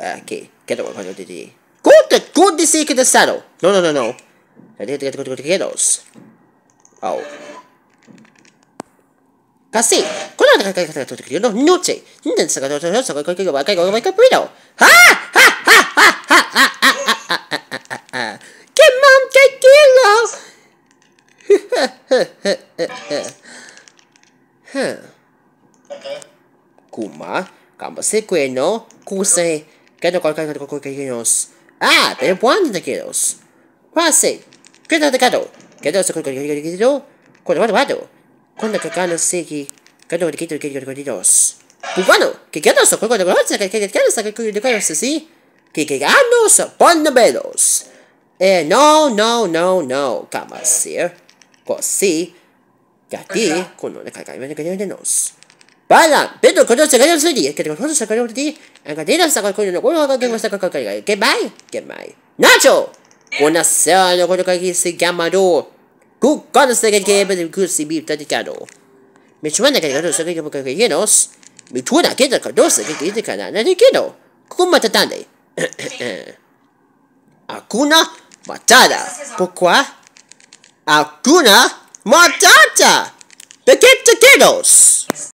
Okay, get over quando di. Good to see the saddle. No. I did get to get those. Oh. Così, quello che io non c'è. Non so che vai capito. Che manca quello. Kuma, kama se quello, cuse, che qualcosa. Ah, per buoni da kilos. Ma sì, credo che cado. Credo che quello vado. Quando che cano segui, credo che dos. Buono, che cado so quello che sì? Che hanno so buono bellos. No, kama sir. Così, gatti, con una cagata che nos. Bala, vedo cosa se voglio dire, che cosa se voglio dire, anche dire sta qualcuno, quello che sta qualcosa, che mai. Nacho! Buonasera, quello che si chiama tu. Tu cosa stai che si mi dedicato? Mi suona che cosa stai che io nos? Mi suona che cosa che ti canale di chino. Come te tante? Hakuna Matata. Pourquoi? Hakuna Matata. Perché te quedos?